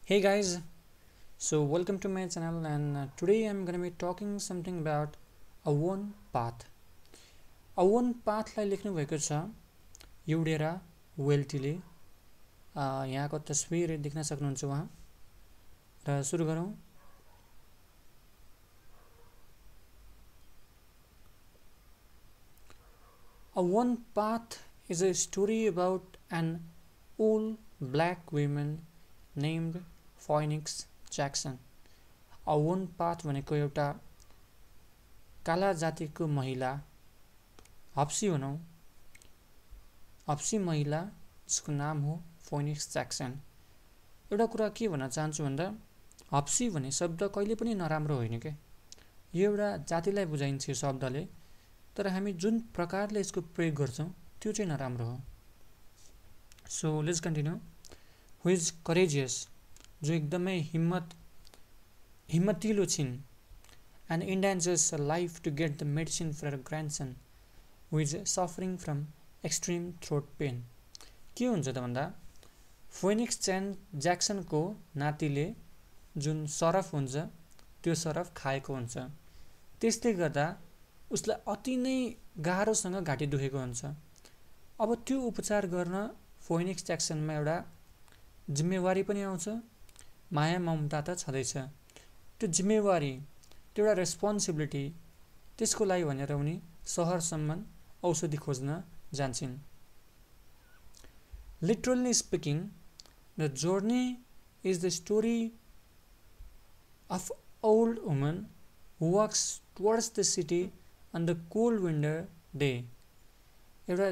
Hey guys, so welcome to my channel and today I'm gonna be talking something about a one path. A one pathलाई लेख्नु भएको छ युडेरा वेल्टीले यहाँको तस्बिर देख्न सक्नुहुन्छ वहाँ र सुरु गरौँ। A one path is a story about an old black woman named Phoenix Jackson. A one path भनेको एउटा काला जातिको महिला हप्सी भनौँ हप्सी महिला जसको नाम हो फोनिक्स ज्याक्सन। एउटा कुरा के भन्न चाहन्छु भन्दा हप्सी भन्ने शब्द कहिले पनि नराम्रो होइन के, यो एउटा जातिलाई बुझाइन्छ यो शब्दले, तर हामी जुन प्रकारले यसको प्रयोग गर्छौँ त्यो चाहिँ नराम्रो हो। So let's continue. Who is courageous, जो एकदमै हिम्मतिलो छिन्, and endangers her life to get the medicine for her grandson who is suffering from extreme throat pain. के हुन्छ त भन्दा फोनिक्स ज्याक्सनको नातिले जुन सरफ हुन्छ त्यो सरफ खाएको हुन्छ, त्यसले गर्दा उसलाई अति नै गाह्रोसँग घाँटी दुखेको हुन्छ। अब त्यो उपचार गर्न फोनिक्स ज्याक्सनमा एउटा जिम्मेवारी पनि आउँछ, माया ममता त छँदैछ। त्यो जिम्मेवारी, त्यो एउटा रेस्पोन्सिबिलिटी, त्यसको लागि भनेर उनी सहरसम्म औषधि खोज्न जान्छन्। Literally speaking, the journey is the story of old woman who walks towards the city on the cold winter day. एउटा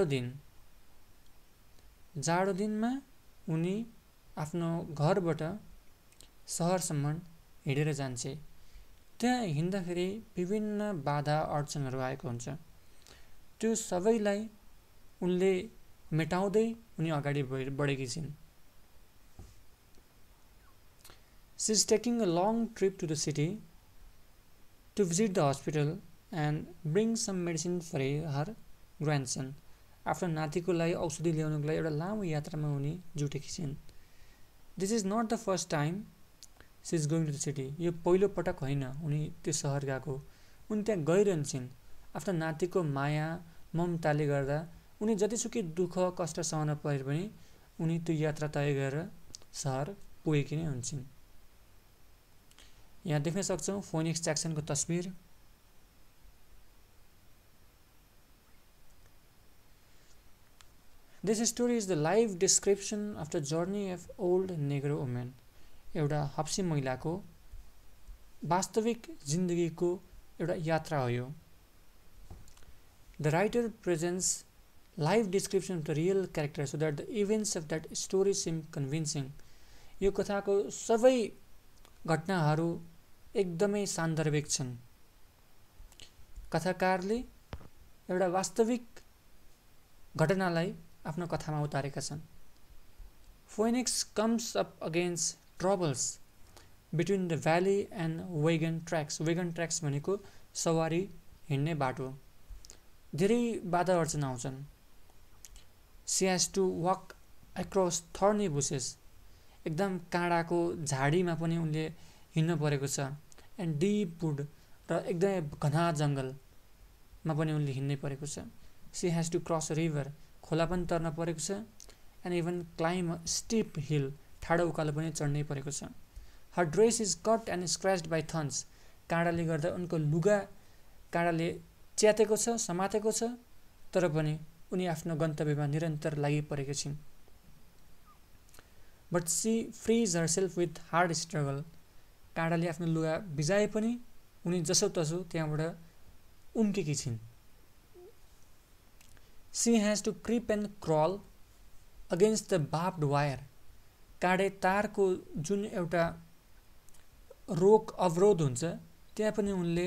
जाडो दिनमा उनी आफ्नो घरबाट सहरसम्म हिँडेर जान्छे। त्यहाँ हिँड्दाखेरि विभिन्न बाधा अडचनहरू आएको हुन्छ, त्यो सबैलाई उनले मेटाउँदै उनी अगाडि बढेकी छिन्। She is taking a long trip to the city to visit the hospital and bring some medicine for her grandson. आफ्नो नातिको लागि औषधि ल्याउनुको लागि एउटा लामो यात्रामा उनी जुटेकी छिन्। This is not the first time she is going to the city. यो पहिलो पटक होइन उनी त्यो सहर गएको, उनी त्यहाँ गइरहन्छन्। आफ्नो नातिको माया ममताले गर्दा उनी जतिसुकै दुःख कष्ट सहन परे पनि उनी त्यो यात्रा तय गरेर सहर पुगेकी नै हुन्छन्। यहाँ देख्न सक्छौँ फोनिक्स ज्याक्सनको तस्बिर। This story is the live description of the journey of old Negro women. एउटा हप्सी महिलाको वास्तविक जिन्दगीको एउटा यात्रा हो यो। The writer presents live description of the real character so that the events of that story seem convincing. यो कथाको सबै घटनाहरू एकदमै सान्दर्भिक छन्। कथाकारले एउटा वास्तविक घटनालाई आफ्नो कथामा उतारेका छन्। Phoenix comes up against troubles between the valley and wagon tracks. Wagon tracks भनेको सवारी हिँड्ने बाटो, धेरै बाधा अडचन आउँछन्। She has to walk across thorny bushes, एकदम काँडाको झाडीमा पनि उनले हिँड्नु परेको छ। एन्ड डिप वुड, र एकदमै घना जङ्गलमा पनि उनले हिँड्नै परेको छ। She has to cross a river, खोला पनि तर्न परेको छ। And even climb a steep hill, ठाडो उकालो पनि चढ्नै परेको छ। Her dress is cut and scratched by thorns, काँडाले गर्दा उनको लुगा काँडाले च्यातेको छ, समातेको छ, तर पनि उनी आफ्नो गन्तव्यमा निरन्तर लागिपरेकी छिन्। But she frees her self with hard struggle, काँडाले आफ्नो लुगा भिजाए पनि उनी जसो तसो त्यहाँबाट उम्केकी छिन्। She has to creep and crawl against the barbed wire, काँडे तारको जुन एउटा रोक अवरोध हुन्छ त्यहाँ पनि उनले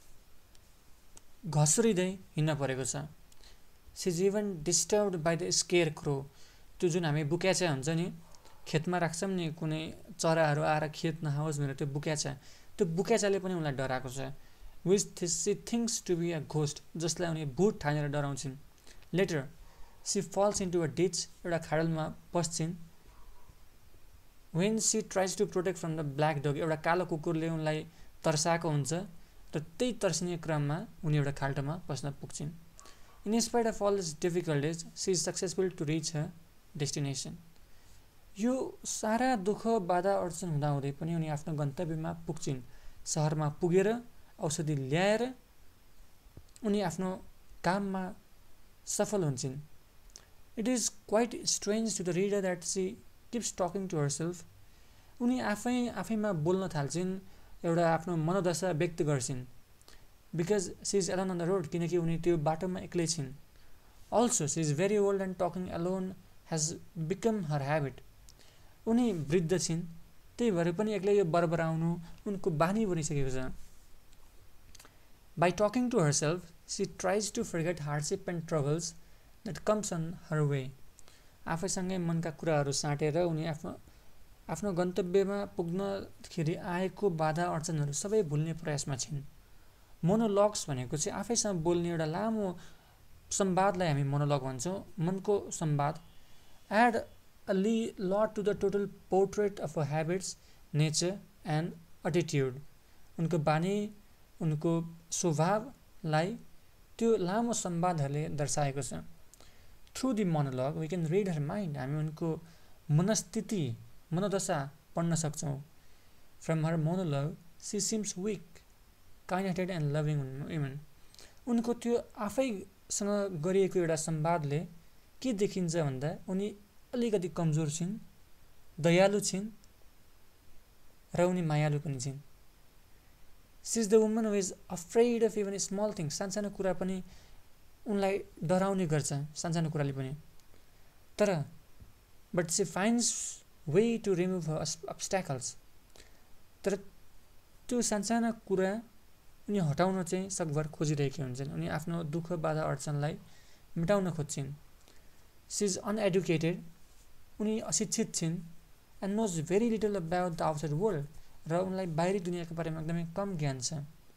घस्रिँदै हिँड्न परेको छ। She is even disturbed by the scarecrow, त्यो जुन हामी बुक्याचा हुन्छ नि, खेतमा राख्छौँ नि, कुनै चराहरू आएर खेत नखाओस् भनेर त्यो बुक्याचाले पनि उनलाई डराएको छ। Which she thinks to be a ghost, जसलाई उनी भूत ठानेर डराउँछिन्। Later she falls into a ditch, एउटा खाडलमा पस्छिन्। when she tries to protect from the black dog, एउटा कालो कुकुरले उनलाई तर्साएको हुन्छ र त्यही तर्सिने क्रममा उनी एउटा खाल्टोमा पस्न पुग्छिन्. In spite of all its difficulties, she is successful to reach her destination. यो सारा दुःख बाधा अडचन हुँदाहुँदै पनि उनी आफ्नो गन्तव्यमा पुग्छिन्. सहरमा पुगेर औषधि ल्याएर उनी आफ्नो काममा सफल हुन्छन्. It is quite strange to the reader that she keeps talking to herself. उनी आफैमा बोल्न थाल्छिन्, एउटा आफ्नो मनोदशा व्यक्त गर्छिन्. Because she is alone on the road, किनकि उनी त्यो बाटोमा एक्लै छिन्. Also, she is very old and talking alone has become her habit. उनी वृद्ध छिन्, त्यही भएर पनि एक्लै यो बरबराउनु उनको बानी बनिसकेको छ. By talking to herself, she tries to forget hardship and troubles that comes on her way. आफैसँगै मनका कुराहरू साटेर उनी आफ्नो गन्तव्यमा पुग्नखेरि आएको बाधा अडचनहरू सबै भुल्ने प्रयासमा छिन्. मोनोलग्स भनेको चाहिँ आफैसँग बोल्ने एउटा लामो संवादलाई हामी मोनोलग भन्छौँ, मनको संवाद. Add a lot to the total portrait of her habits, nature and attitude. उनको बानी, उनको स्वभावलाई त्यो लामो संवादहरूले दर्शाएको छ. Through the monologue, we can read her mind. हामी उनको मनस्थिति, मनोदशा पढ्न सक्छौँ. From her monologue, she seems weak, kind-hearted and loving woman. उनको त्यो आफैसँग गरिएको एउटा संवादले के देखिन्छ भन्दा उनी अलिकति कमजोर छिन्, दयालु छिन् र उनी मायालु पनि छिन्. She is the woman who is afraid of even small things. सानसानो कुरा पनि उनलाई डराउने गर्छ, सानसानो कुराले पनि. तर but she finds way to remove her obstacles. तर त्यो सानसाना कुरा उनी हटाउन चाहिँ सकभर खोजिरहेकी हुन्छन्. उनी आफ्नो दुःख बाधा अडचनलाई मेटाउन खोज्छिन्. She is uneducated. उनी अशिक्षित छिन् and knows very little about the outside world. र उनलाई बाहिरी दुनियाँको बारेमा एकदमै कम ज्ञान छ.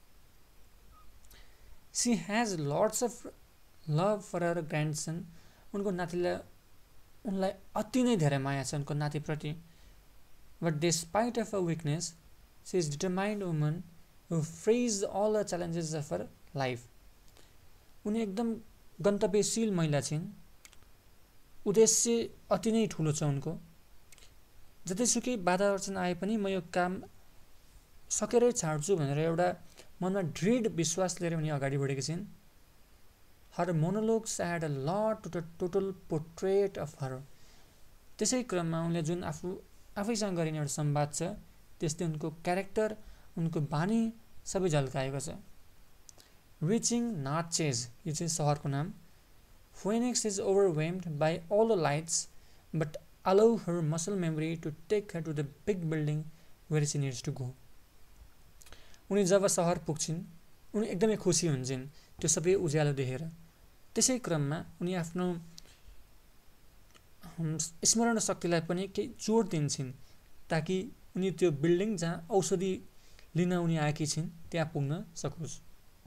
She has lots of love for her grandson. उनको नातिलाई उनलाई अति नै धेरै माया छ उनको नातिप्रति. But despite of her weakness, she is determined woman who faces all the challenges of her life. उनी एकदम गन्तव्यशील महिला छिन्. उद्देश्य अति नै ठुलो छ उनको. जतिसुकै बाधा अडचन आए पनि म यो काम सकेरै छाड्छु भनेर एउटा मनमा दृढ विश्वास लिएर उनी अगाडि बढेकी छिन्. Her monologues add a lot to the total portrait of her. त्यसै क्रममा उनले जुन आफैसँग गरिने एउटा संवाद छ त्यसले उनको क्यारेक्टर, उनको बानी सबै झल्काएको छ. Reaching Natchez, यो चाहिँ सहरको नाम. Phoenix is overwhelmed by all the lights but allow her muscle memory to take her to the big building where she needs to go. उनी जब सहर पुग्छिन् उनी एकदमै खुसी हुन्छन् त्यो सबै उज्यालो देखेर. त्यसै क्रममा उनी आफ्नो स्मरण शक्तिलाई पनि केही जोड दिन्छन् ताकि उनी त्यो बिल्डिङ जहाँ औषधि लिन उनी आएकी छिन् त्यहाँ पुग्न सकोस्.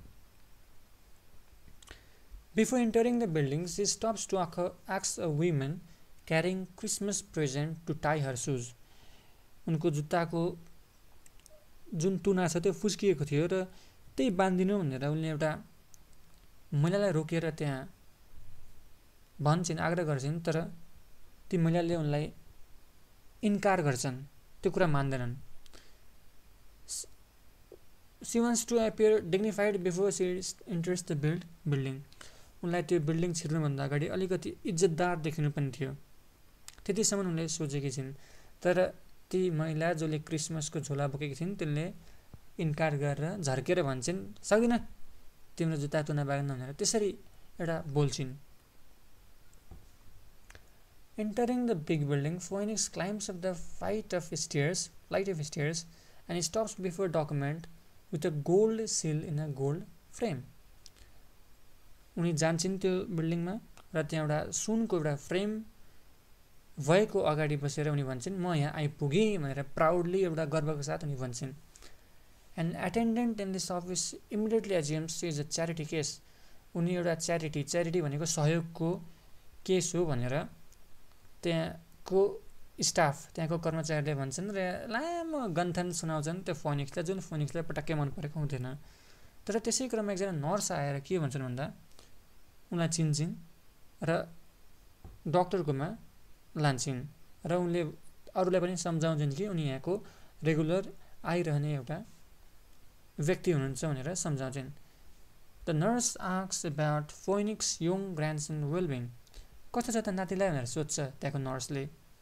Before entering the building, she stops to ask a woman carrying Christmas present to tie her shoes. उनको जुत्ताको जुन तुना छ त्यो फुस्किएको थियो र त्यही बान्दिनु भनेर उनले एउटा महिलालाई रोकेर त्यहाँ भन्छन्, आग्रह गर्छन्. तर ती महिलाले उनलाई इन्कार गर्छन्, त्यो कुरा मान्दैनन्. She wants to appear dignified before she enters the building. उनलाई त्यो बिल्डिङ छिर्नुभन्दा अगाडि अलिकति इज्जतदार देखिनु पनि थियो. त्यतिसम्म उनले सोचेकी छिन्. तर ती महिला जसले क्रिसमसको झोला बोकेकी थिइन् त्यसले इन्कार गरेर झर्केर भन्छन्, सक्दिन तिम्रो जुत्ता तुना बाँध्न भनेर त्यसरी एउटा बोल्छिन्. Entering the big building, Phoenix climbs up the flight of stairs and stops before a document with a gold seal in a gold frame. उनी जान्छन् त्यो बिल्डिङमा र त्यहाँ एउटा सुनको एउटा फ्रेम भएको अगाडि बसेर उनी भन्छन् म यहाँ आइपुगेँ भनेर प्राउडली एउटा गर्वको साथ उनी भन्छन्. An attendant in this office immediately assumes she is a charity case. उनी एउटा च्यारिटी भनेको सहयोगको केस हो भनेर त्यहाँको स्टाफ त्यहाँको कर्मचारीले भन्छन् र लामो गन्थन सुनाउँछन् त्यो फोनिक्सलाई, जुन फोनिक्सलाई पटक्कै मन परेको हुँदैन। तर त्यसै क्रममा एकजना नर्स आएर के भन्छन् भन्दा उनलाई चिन्छन् र डक्टरकोमा लान्छन् र उनले अरूलाई पनि सम्झाउँछन् कि उनी यहाँको रेगुलर आइरहने एउटा व्यक्ति हुनुहुन्छ भनेर सम्झाउँछन्। The nurse asks about Phoenix young grandson wellbeing, कस्तो छ त नातिलाई भनेर सोध्छ त्यहाँको नर्सले।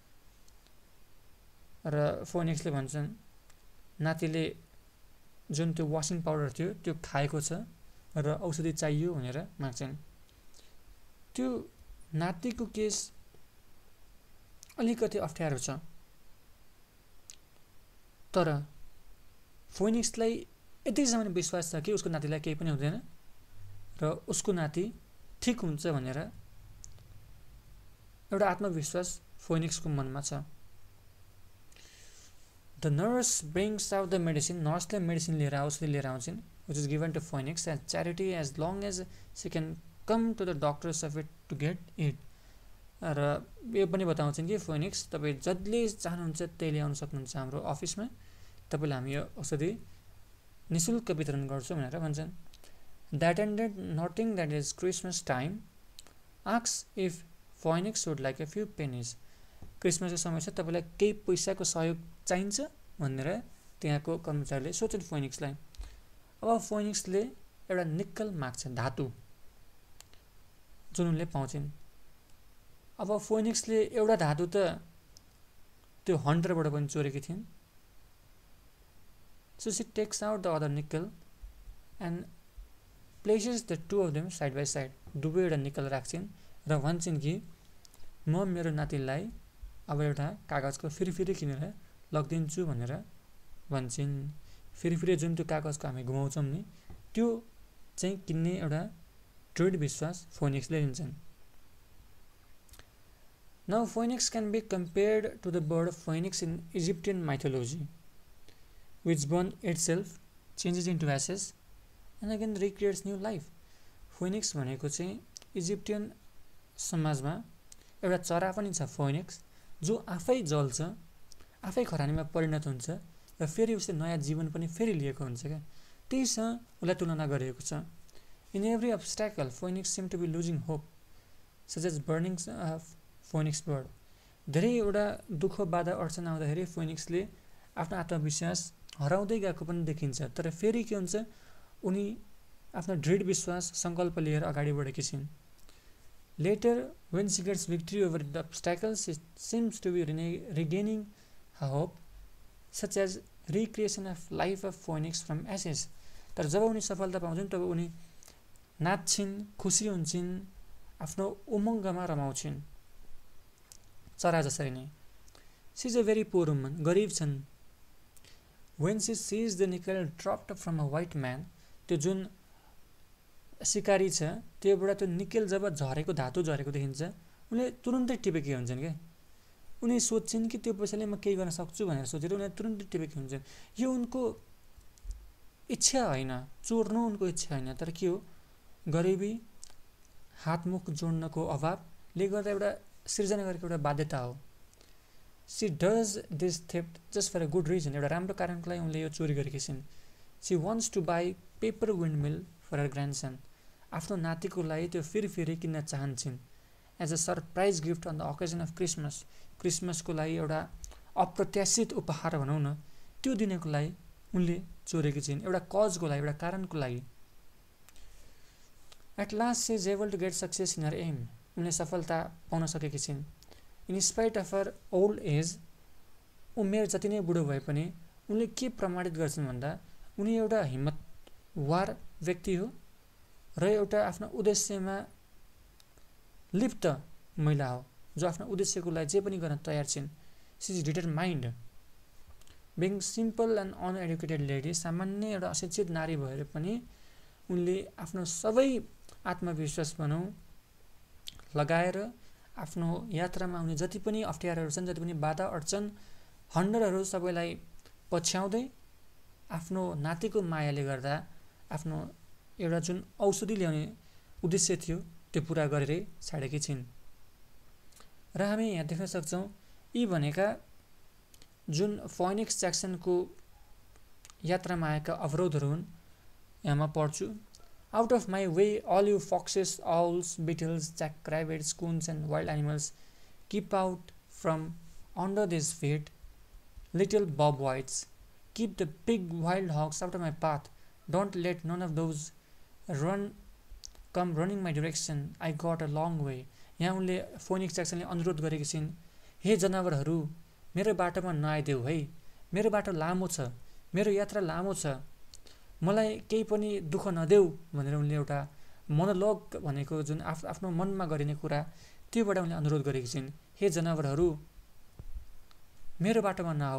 र फोनिक्सले भन्छन् नातिले जुन त्यो वासिङ पाउडर थियो त्यो खाएको छ र औषधि चाहियो भनेर माग्छन्। त्यो नातिको केस अलिकति अप्ठ्यारो छ, तर फोनिक्सलाई यतिसम्म विश्वास छ कि उसको नातिलाई केही पनि हुँदैन र उसको नाति ठिक हुन्छ भनेर एउटा आत्मविश्वास फोनिक्सको मनमा छ। The nurse brings out the medicine, नर्सले मेडिसिन लिएर औषधि लिएर आउँछन्, which is given to Phoenix as charity as long as she can come to the doctors of it to get it. र यो पनि बताउँछन् कि फोनिक्स तपाईँ जसले चाहनुहुन्छ त्यही ल्याउन सक्नुहुन्छ हाम्रो अफिसमा, तपाईँलाई हामी यो औषधि निःशुल्क वितरण गर्छौँ भनेर भन्छन्। The attendant noting that is Christmas time asks if Phoenix would like a few pennies, क्रिसमसको समय छ तपाईँलाई केही पैसाको सहयोग चाहिन्छ भनेर त्यहाँको कर्मचारीले सोध्छन् फोनिक्सलाई। अब फोनिक्सले एउटा निक्कल माग्छ, धातु, जुन उनले पाउँछन्। अब फोनिक्सले एउटा धातु त त्यो हन्टरबाट पनि चोरेकी थिइन्। So she takes out the other nickel and places the two of them side by side. दुवै एउटा निकल राख्छिन् र भन्छन् कि म मेरो नातिलाई अब एउटा कागजको फेरि किनेर लगिदिन्छु भनेर भन्छन्। फेरि जुन त्यो कागजको हामी घुमाउँछौँ नि त्यो चाहिँ किन्ने एउटा दृढ विश्वास फोनिक्सले लिन्छन्। Now phoenix can be compared to the bird phoenix in Egyptian mythology, which burns itself, changes into ashes, and again recreates new life. Phoenix भनेको चाहिँ इजिप्टियन समाजमा एउटा चरा पनि छ फोनिक्स, जो आफै जल्छ, आफै खरानीमा परिणत हुन्छ र फेरि उसले नयाँ जीवन पनि फेरि लिएको हुन्छ क्या, त्यहीसँग उसलाई तुलना गरिएको छ। In every obstacle Phoenix seem to be losing hope, such as burning Phoenix bird. धेरैवटा दुःख बाधा अडचन आउँदाखेरि फोनिक्सले आफ्नो आत्मविश्वास हराउँदै गएको पनि देखिन्छ, तर फेरि के हुन्छ उनी आफ्नो दृढ विश्वास सङ्कल्प लिएर अगाडि बढेकी छिन्। Later when she gets victory over the obstacles she seems to be regaining her hope such as recreation of life of Phoenix from ashes. तर जब उनी सफलता पाउँछन् तब उनी नाच्छिन्, खुसी हुन्छन्, आफ्नो उमङ्गमा रमाउँछिन्, चरा जसरी नै। She is a very poor woman, गरिब छन्। When she sees the nickel dropped from a white man, त्यो जुन सिकारी छ त्योबाट त्यो निकेल जब झरेको, धातु झरेको देखिन्छ, उनले तुरुन्तै टिपेकी हुन्छन् क्या। उनी सोध्छन् कि त्यो पैसाले म केही गर्न सक्छु भनेर सोचेर उनीहरू तुरुन्तै टिपेकी हुन्छन्। यो उनको इच्छा होइन, चोर्नु उनको इच्छा होइन, तर के हो गरिबी, हातमुख जोड्नको अभावले गर्दा एउटा सिर्जना गरेको एउटा बाध्यता हो। She does this theft just for a good reason, एउटा राम्रो कारणको लागि उनले यो चोरी गरेकी छिन्। She wants to buy paper windmill for her grandson, आफ्नो नातिको लागि त्यो फेरि किन्न चाहन्छन् as a surprise gift on the occasion of Christmas, क्रिसमसको लागि एउटा अप्रत्याशित उपहार भनौँ न, त्यो दिनको लागि उनले चोरेकी छिन्, एउटा कजको लागि, एउटा कारणको लागि। At last she is able to get success in her aim, उनले सफलता पाउन सकेकी छिन्। In spite of her old age, उमेर जति नै बुढो भए पनि उनले के प्रमाणित गर्छन् भन्दा उनी एउटा हिम्मतवार व्यक्ति हो र एउटा आफ्नो उद्देश्यमा लिप्त महिला हो, जो आफ्नो उद्देश्यको लागि जे पनि गर्न तयार छिन्। She is determined. Being simple and uneducated lady, सामान्य एउटा अशिक्षित नारी भएर पनि उनले आफ्नो सबै आत्मविश्वास भनौँ लगाएर आफ्नो यात्रामा आउने जति पनि अप्ठ्याराहरू छन्, जति पनि बाधा अड्चन, हन्डरहरू सबैलाई पछ्याउँदै आफ्नो नातिको मायाले गर्दा आफ्नो एउटा जुन औषधि ल्याउने उद्देश्य थियो त्यो पुरा गरेरै छाडेकी छिन्। र हामी यहाँ देख्न सक्छौँ यी भनेका जुन फोइनिक्स ज्याक्सनको यात्रामा आएका अवरोधहरू हुन् यहाँ म पढ्छु. Out of my way, all you foxes, owls, beetles, jackrabbits, coons and wild animals, keep out from under this feet, little bob whites. Keep the big wild hogs out of my path. Don't let none of those come running my direction. I got a long way. यहाँ उनले phoenix ज्याक्सनले अनुरोध गरेकी छिन्, हे जनावरहरू, मेरो बाटोमा नआइदेऊ है. मेरो बाटो लामो छ, मेरो यात्रा लामो छ, मलाई केही पनि दुःख नदेऊ भनेर उनले एउटा मोनोलग भनेको जुन आफ्नो मनमा गरिने कुरा त्योबाट उनले अनुरोध गरेकी छिन्. हे जनावरहरू, मेरो बाटोमा नआऊ,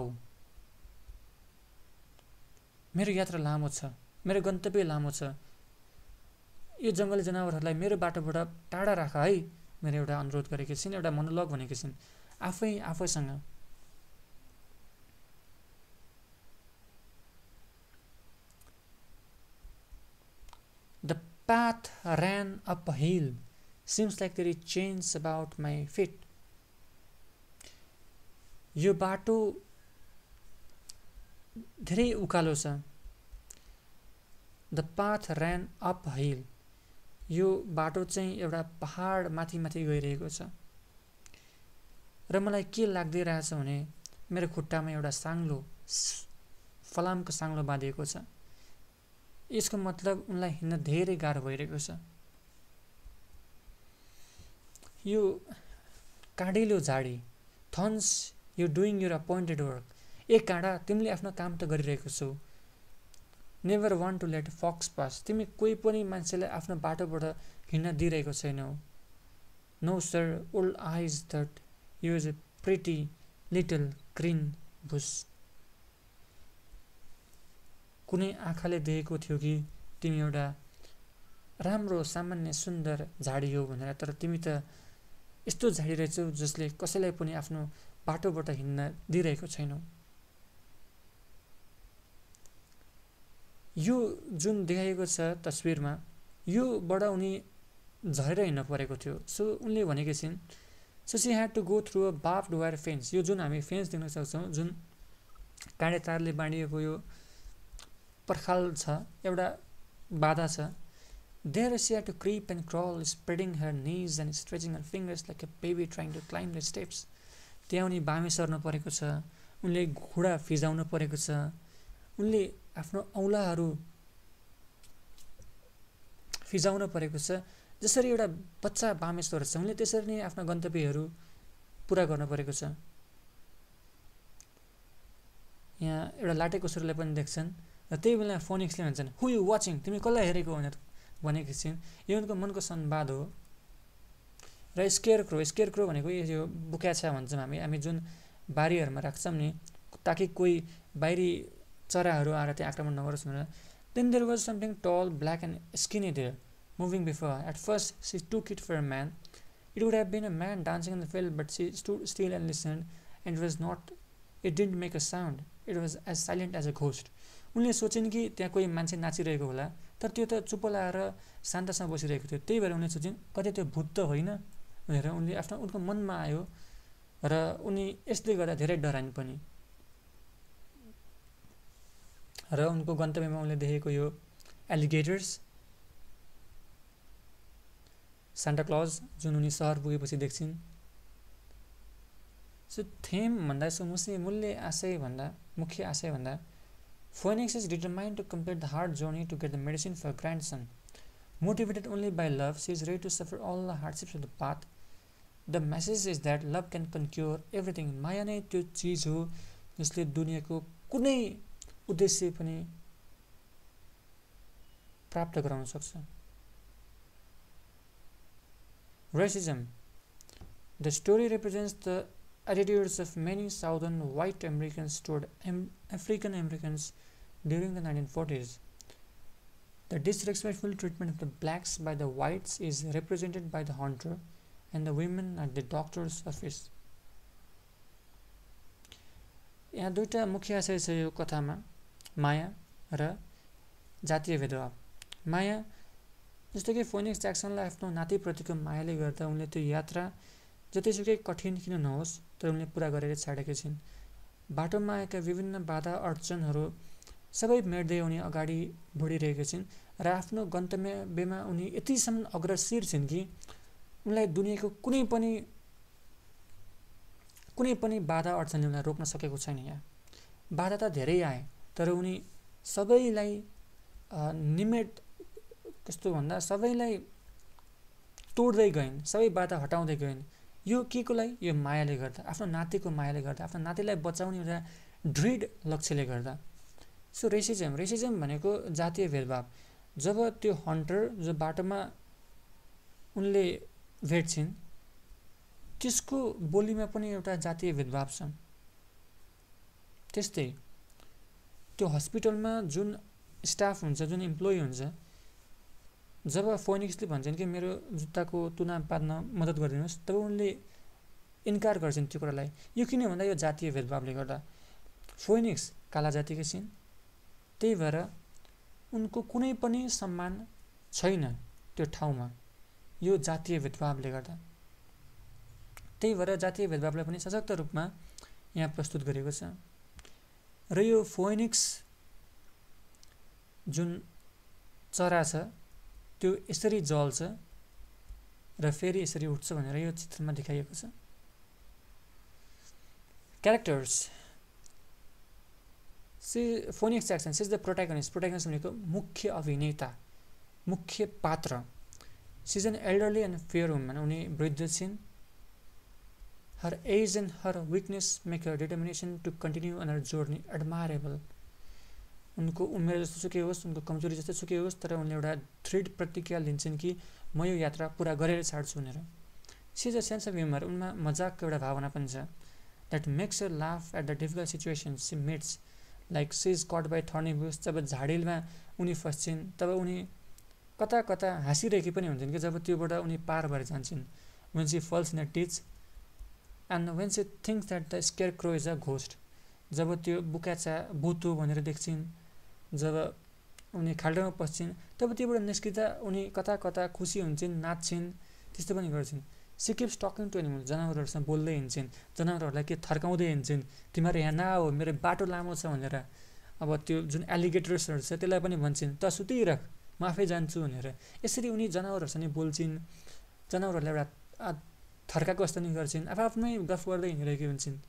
मेरो यात्रा लामो छ, मेरो गन्तव्य लामो छ, यो जङ्गली जनावरहरूलाई मेरो बाटोबाट टाढा राख है, मेरो एउटा अनुरोध गरेकी छिन्, एउटा मोनोलग भनेकी छिन् आफैसँग. The path ran up a hill. Seems like there is chains about my feet. यो बाटो धेरै उकालो छ. The path ran up a hill. यो बाटो चाहिँ एउटा पहाड माथि माथि गइरहेको छ. र मलाई के लाग्दै रहेछ भने मेरो खुट्टामा एउटा साङ्लो फलामको साङ्लो बाँधिएको छ. यसको मतलब उनलाई हिँड्न धेरै गाह्रो भइरहेको छ. यो काँडिलो झाडी, thorns you doing your appointed work. ए काँडा, तिमीले आफ्नो काम त गरिरहेको छौ. Never want to let folks pass. तिमी कोही पनि मान्छेलाई आफ्नो बाटोबाट हिँड्न दिइरहेको छैनौ. No sir, old eyes that you is a pretty little green bush. कुनै आँखाले देखेको थियो कि तिमी एउटा राम्रो सामान्य सुन्दर झाडी हो भनेर, तर तिमी त यस्तो झाडी रहेछौ जसले कसैलाई पनि आफ्नो बाटोबाट हिँड्न दिइरहेको छैनौ. यो जुन देखाइएको छ तस्बिरमा, योबाट उनी झरेर हिँड्न परेको थियो. सो उनले भनेकी छिन्, so she had to go through a barbed wire fence. यो जुन हामी फेन्स देख्न सक्छौँ, जुन काँडे तारले बाँडिएको यो पर्खाल छ, एउटा बाधा छ. There she had to creep and crawl, spreading her knees and stretching her fingers like a baby trying to climb the steps. त्यहाँ उनी बामे सर्न परेको छ, उनले घुँडा फिजाउन परेको छ, उनले आफ्नो औँलाहरू फिजाउन परेको छ. जसरी एउटा बच्चा बामे सर्छ, उनले त्यसरी नै आफ्ना गन्तव्यहरू पुरा गर्न परेको छ. यहाँ एउटा लाटेको सुरलाई पनि देख्छन् र त्यही बेला फोनिक्सले भन्छन्, हु यु वाचिङ, तिमी कसलाई हेरेको भनेर भनेकी छिन्. यो उनको मनको संवाद हो. र स्केयर क्रो भनेको यो बुक्याछा भन्छौँ हामी जुन बारीहरूमा राख्छौँ नि, ताकि कोही बाहिरी चराहरू आएर त्यहाँ आक्रमण नगरोस् भनेर. Then there was something tall, black and skinny there, moving before her. At first she took it for a man. It would have been a man dancing in the field, but she stood still and listened, and it didn't make a sound. It was as silent as a ghost. उनले सोचिन् कि त्यहाँ कोही मान्छे नाचिरहेको होला, तर त्यो त चुप लाएर शान्तसँग बसिरहेको थियो. त्यही भएर उनले सोचिन्, कतै त्यो भूत त होइन भनेर उनको मनमा आयो. र उनी यसले गर्दा धेरै डराइन् पनि. र उनको गन्तव्यमा उनले देखेको यो एलिगेटर्स, सान्टा क्लज, जुन उनी सहर पुगेपछि देख्छिन्. सो थेम भन्दा मुख्य आशय भन्दा Phoenix is determined to complete the hard journey to get the medicine for her grandson. Motivated only by love, she is ready to suffer all the hardships of the path. The message is that love can conquer everything. माया नै त्यो चिज हो जसले दुनियाँको कुनै उद्देश्य पनि प्राप्त गराउन सक्छ. Racism. The story represents the attitudes of many southern white Americans toward African Americans during the 1940s. The disrespectful treatment of the blacks by the whites is represented by the hunter and the women at the doctor's office. यहाँ दुईटा मुख्य आशय छ यो कथामा, माया र जातीय भेदभाव. माया जस्तो कि फोनिक्स ज्याक्सनलाई आफ्नो नातिप्रतिको मायाले गर्दा उनले त्यो यात्रा जतिसुकै कठिन किन नहोस् तर उनले पुरा गरेर छाडेकी छिन्। बाटोमा आएका विभिन्न बाधा अडचनहरू सबै मेट्दै उनी अगाडि बढिरहेकी छिन् र आफ्नो गन्तव्यमा उनी यतिसम्म अग्रसर छिन् कि उनलाई दुनियाँको कुनै पनि बाधा अडचनले उनलाई रोक्न सकेको छैन। यहाँ बाधा त धेरै आए तर उनी सबैलाई कस्तो भन्दा सबैलाई तोड्दै गइन्, सबै बाधा हटाउँदै गइन्। यो केको लागि? यो मायाले गर्दा, आफ्नो नातिको मायाले गर्दा, आफ्नो नातिलाई बचाउने एउटा दृढ लक्ष्यले गर्दा। सो रेसिजम भनेको जातीय भेदभाव। जब त्यो हन्टर जो बाटोमा उनले भेट्छिन् त्यसको बोलीमा पनि एउटा जातीय भेदभाव छ। त्यस्तै त्यो हस्पिटलमा जुन स्टाफ हुन्छ, जुन इम्प्लोइ हुन्छ, जब फोनिक्सले भन्छन् कि मेरो जुत्ताको तुना पार्न मद्दत गरिदिनुहोस्, तब उनले इन्कार गर्छन् त्यो कुरालाई। यो किन भन्दा यो जातीय भेदभावले गर्दा। फोनिक्स काला जातिका छिन्, त्यही भएर उनको कुनै पनि सम्मान छैन त्यो ठाउँमा, यो जातीय भेदभावले गर्दा। त्यही भएर जातीय भेदभावलाई पनि सशक्त रूपमा यहाँ प्रस्तुत गरेको छ। र यो फोनिक्स जुन चरा छ त्यो यसरी जल्छ र फेरि यसरी उठ्छ भनेर यो चित्रमा देखाइएको छ। Characters. Phoenix Jackson is the protagonist. Protagonist भनेको मुख्य अभिनेता, मुख्य पात्र। She is an elderly and fair woman. उनी वृद्ध छिन्। Her age and her weakness make her determination to continue on her journey admirable. उनको उमेर जस्तो सुकै होस्, उनको कमजोरी जस्तो सुकै होस्, तर उनले एउटा दृढ प्रतिज्ञा लिन्छन् कि म यो यात्रा पुरा गरेर छाड्छु भनेर। She is a sense of humour. उनमा मजाकको एउटा भावना पनि छ। That makes her laugh at the difficult situations she meets. Like she is cut by thorny bush. जब झाडीमा उनी फस्छिन् तब उनी कता कता हाँसिरहेकी पनि हुन्छन् कि जब त्योबाट उनी पार भएर जान्छन्। When she falls in a ditch and when she thinks that the scarecrow is a ghost. जब त्यो बुकाचा भूत हो भनेर देख्छिन्, जब उनी खाल्डोमा पस्छिन् तब त्योबाट निस्किँदा उनी कता कता खुसी हुन्छन्, नाच्छिन्, त्यस्तो पनि गर्छिन्। She keeps talking to animal. जनावरहरूसँग बोल्दै हिँड्छिन्, जनावरहरूलाई के थर्काउँदै हिँड्छिन्, तिमीहरू यहाँ नआऊ मेरो बाटो लामो छ भनेर। अब त्यो जुन एलिगेटर्सहरू छ त्यसलाई पनि भन्छन् त सुतिराख म आफै जान्छु भनेर। यसरी उनी जनावरहरूसँग बोल्छिन्, जनावरहरूलाई एउटा थर्काएको जस्तो नि गर्छिन्, आफ्नै गफ गर्दै हिँडिरहेकी हुन्छन्।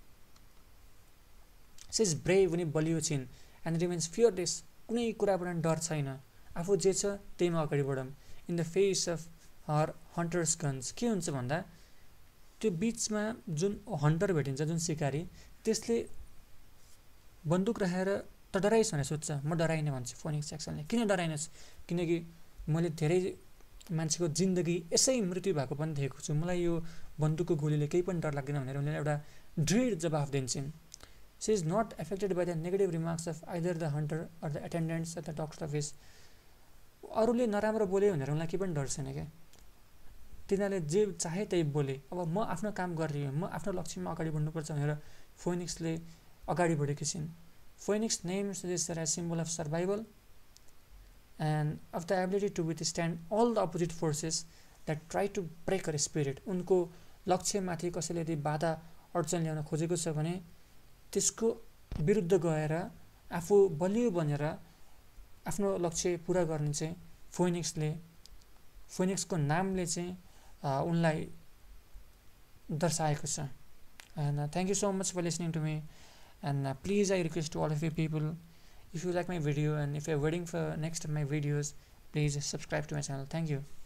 She is brave. उनी बलियो छिन्। And remains fearless. कुनै कुराबाट डर छैन, आफू जे छ त्यहीमा अगाडि बढौँ। In the face of her hunters guns. के हुन्छ भन्दा त्यो बिचमा जुन हन्टर भेटिन्छ, जुन शिकारी, त्यसले बन्दुक राखेर त डराइस् भनेर सोध्छ। म डराइनँ भन्छ फोनिक्स ज्याक्सनले। किन डराइनस्? किनकि मैले धेरै मान्छेको जिन्दगी यसै मृत्यु भएको पनि देखेको छु, मलाई यो बन्दुकको गोलीले केही पनि डर लाग्दैन भनेर उनले एउटा दृढ जवाफ दिन्छन्। She is not affected by the negative remarks of either the hunter or the attendants at the doctor office. अरूले नराम्रो बोल्यो भनेर उनलाई केही पनि डर छैन क्या। तिनीहरूले जे चाहे त्यही बोले, अब म आफ्नो काम गरिरहेँ, म आफ्नो लक्ष्यमा अगाडि बढ्नुपर्छ भनेर फोनिक्सले अगाडि बढेकी छिन्। Phoenix names this as symbol of survival and of the ability to withstand all the opposite forces that try to break her spirit. उनको लक्ष्यमाथि कसैले यदि बाधा अडचन ल्याउन खोजेको छ भने त्यसको विरुद्ध गएर आफू बलियो बनेर आफ्नो लक्ष्य पुरा गर्ने चाहिँ फोनिक्सको नामले चाहिँ उनलाई दर्शाएको छ। And thank you so much for listening to me and please I request to all of you people, if you like my video and if you are waiting for next of my videos, please subscribe to my channel. Thank you.